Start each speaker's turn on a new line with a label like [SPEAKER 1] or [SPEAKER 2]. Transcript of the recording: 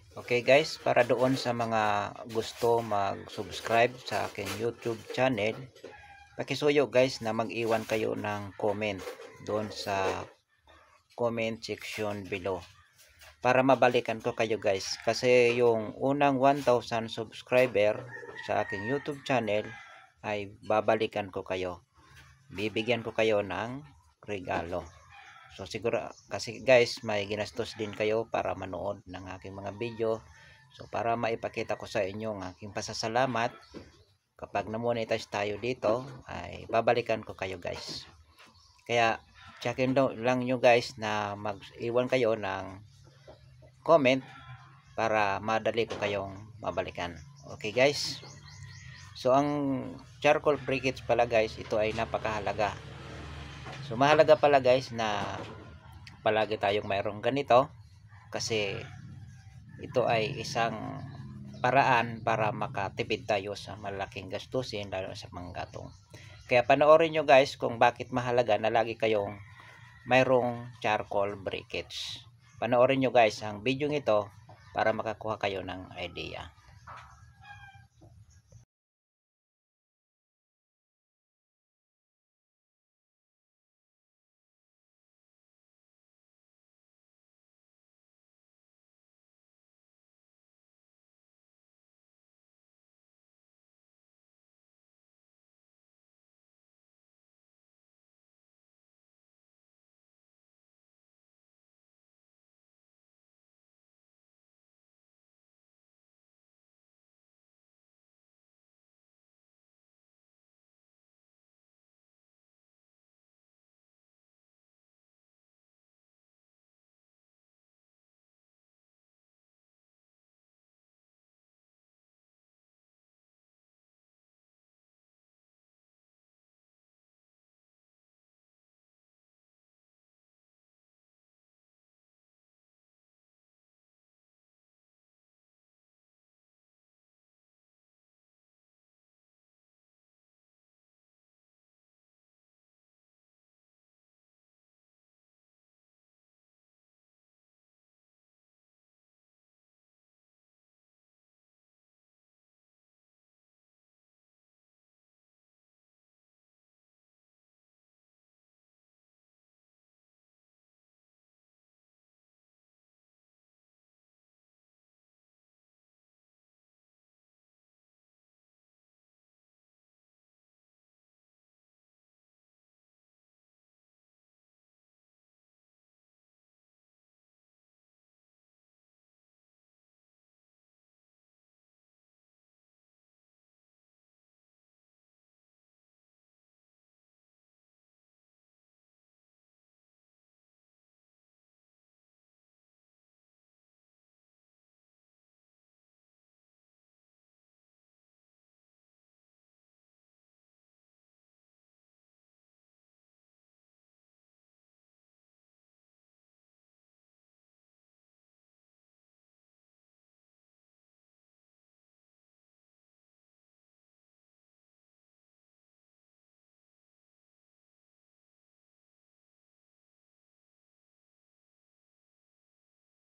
[SPEAKER 1] Okay guys, para doon sa mga gusto mag-subscribe sa aking YouTube channel, pakisuyo guys na mag-iwan kayo ng comment doon sa comment section below. Para mabalikan ko kayo guys. Kasi yung unang 1,000 subscriber sa aking YouTube channel ay babalikan ko kayo. Bibigyan ko kayo ng regalo. So siguro kasi guys may ginastos din kayo para manood ng aking mga video. So para maipakita ko sa inyo ang aking pasasalamat kapag na-monetize tayo dito ay babalikan ko kayo guys. Kaya checkin lang nyo guys na mag-iwan kayo ng comment para madali ko kayong mabalikan. Okay guys. So ang charcoal briquettes pala guys, ito ay napakahalaga. So mahalaga pala guys na palagi tayong mayroong ganito kasi ito ay isang paraan para makatipid tayo sa malaking gastusin lalo sa panggatong. Kaya panoorin nyo guys kung bakit mahalaga na lagi kayong mayroong charcoal briquettes. Panoorin nyo guys ang video ito para makakuha kayo ng idea.